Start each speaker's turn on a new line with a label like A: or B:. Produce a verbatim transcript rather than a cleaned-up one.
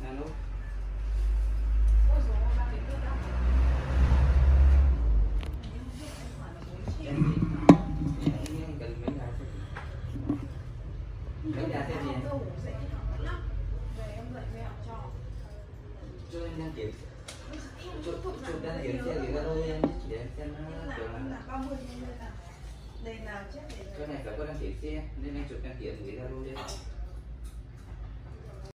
A: alo. Mấy nhà tên gì? Cho em đăng kiểm. Chụp chụp đăng kiểm xe gửi Zalo cho em chỉ để xem nó kiểu là cái này phải có đăng kiểm xe nên em chụp đăng kiểm gửi Zalo cho em.